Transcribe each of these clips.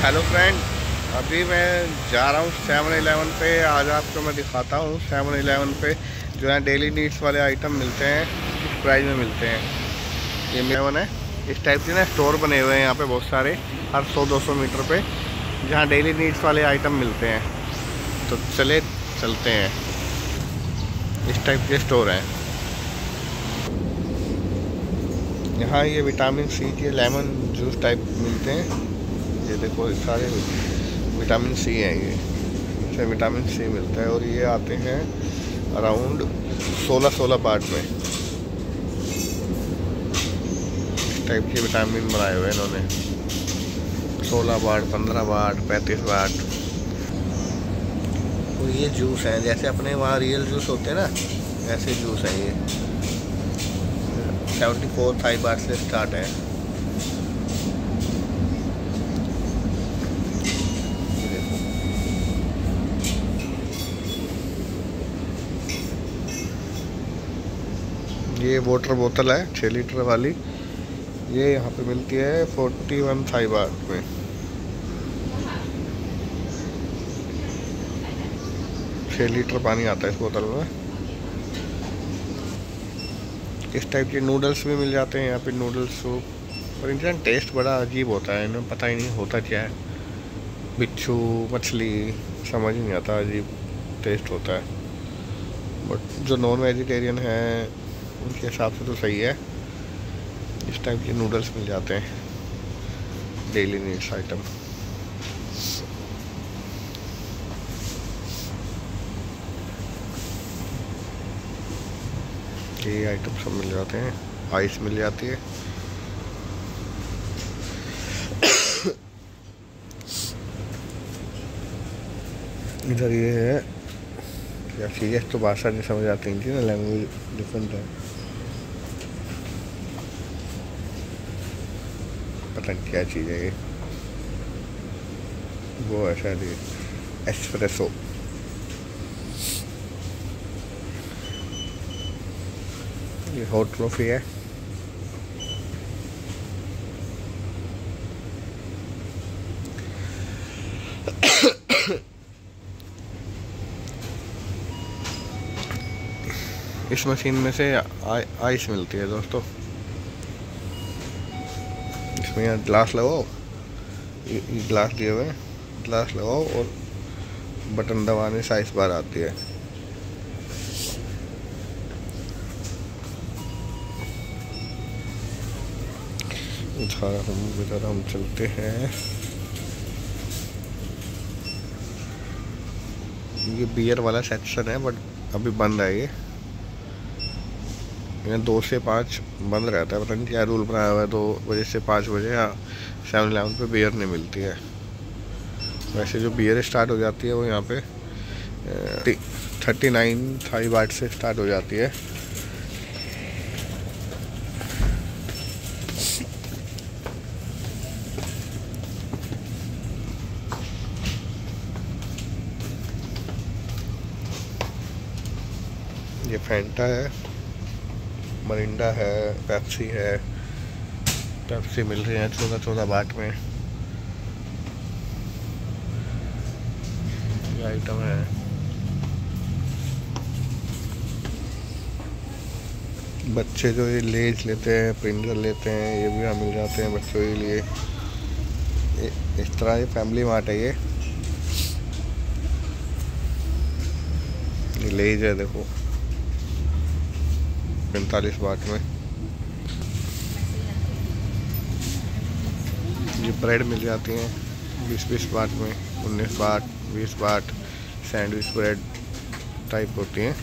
Hello friend, अभी मैं जा रहा हूँ 7-Eleven पे। आज आपको मैं दिखाता हूँ 7-Eleven पे जो है डेली नीड्स वाले आइटम मिलते हैं, किस प्राइस में मिलते हैं। ये 7-Eleven है, इस टाइप के ना स्टोर बने हुए हैं यहाँ पे बहुत सारे, हर 100-200 मीटर पे, जहाँ डेली नीड्स वाले आइटम मिलते हैं। तो चलते हैं, इस टाइप के स्टोर हैं यहाँ। ये विटामिन सी के लेमन जूस टाइप मिलते हैं। ये देखो सारे विटामिन सी हैं, ये इससे विटामिन सी मिलता है। और ये आते हैं अराउंड 16 बाट में। इस टाइप के विटामिन बनाए हुए हैं इन्होंने, 16 बाट, 15 बाट, 35 बाट। और ये जूस हैं, जैसे अपने वहाँ रियल जूस होते हैं ना, ऐसे जूस हैं ये। 74 थाई बाट से स्टार्ट है। ये वाटर बोतल है 6 लीटर वाली, ये यहाँ पे मिलती है 41 थाई बाट में। छः लीटर पानी आता है इस बोतल में। इस टाइप के नूडल्स भी मिल जाते हैं यहाँ पे, नूडल्स सूप। और इनका टेस्ट बड़ा अजीब होता है, इन्हें पता ही नहीं होता क्या है। बिच्छू मछली समझ नहीं आता, अजीब टेस्ट होता है। बट जो नॉन वेजिटेरियन है उनके हिसाब से तो सही है। इस टाइप के नूडल्स मिल जाते हैं, डेली नीड्स आइटम। ये आइटम सब मिल जाते हैं, आइस मिल जाती है। इधर ये है क्या चीज़ है, तो भाषा नहीं समझ आती इनकी ना, लैंग्वेज डिफरेंट है, पता नहीं क्या चीज़ है ये। वो है शायद ये एस्प्रेसो। ये हॉट कॉफ़ी है। इस मशीन में से आइस मिलती है दोस्तों। इसमें यहाँ ग्लास लगाओ, ये ग्लास दिए हुए हैं, ग्लास लगाओ और बटन दबाने से आइस बाहर आती है। इधर हम चलते हैं। ये बियर वाला सेक्शन है, बट अभी बंद है ये 2 से 5 बंद रहता है। पता नहीं क्या रूल बनाया हुआ है, 2 बजे से 5 बजे या 7-Eleven पे बियर नहीं मिलती है। वैसे जो बियर स्टार्ट हो जाती है वो यहाँ पे 39 थाई बाट से स्टार्ट हो जाती है। ये फैंटा है, मरिंडा है, पेप्सी है। पेप्सी मिल रही है 14 बाट में। ये आइटम है। बच्चे जो ये लेज लेते हैं, प्रिंगर लेते हैं, ये भी यहाँ मिल जाते हैं बच्चों के लिए। इस तरह ये फैमिली मार्ट है। ये लेज है देखो, 45 बाट में। ये ब्रेड मिल जाती हैं 20-20 बाट में, 19 बाट, 20 बाट। सैंडविच ब्रेड टाइप होती हैं।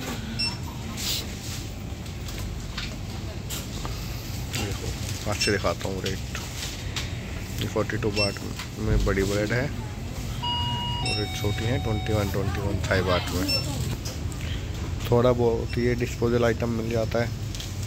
देखो पास से दिखाता हूँ रेट। ये 42 बाट में बड़ी ब्रेड है, और रेट छोटी है 21 थाई बाट में। थोड़ा बहुत ये डिस्पोजल आइटम मिल जाता है।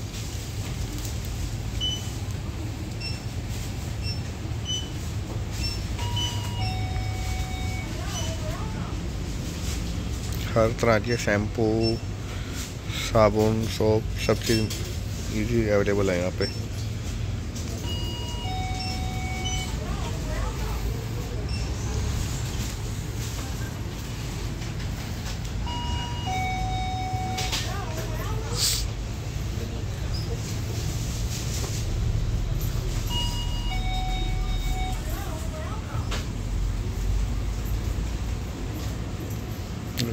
हर तरह के शैम्पू, साबुन, सोप, सब चीज़ इजी अवेलेबल है यहाँ पे।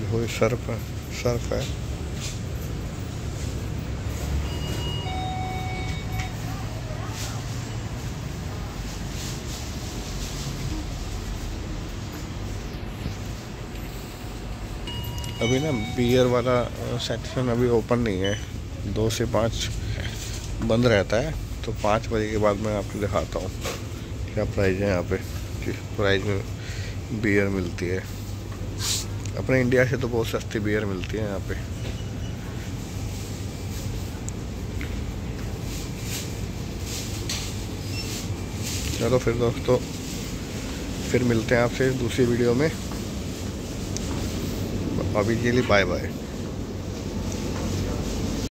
वो सर्फ है, सर्फ है। अभी ना बियर वाला सेक्शन अभी ओपन नहीं है, 2 से 5 बंद रहता है। तो 5 बजे के बाद मैं आपको दिखाता हूँ क्या प्राइस है यहाँ पे, किस प्राइस में बियर मिलती है। अपने इंडिया से तो बहुत सस्ती बियर मिलती है यहाँ पे। चलो फिर दोस्तों, फिर मिलते हैं आपसे दूसरी वीडियो में। अभी के लिए बाय बाय।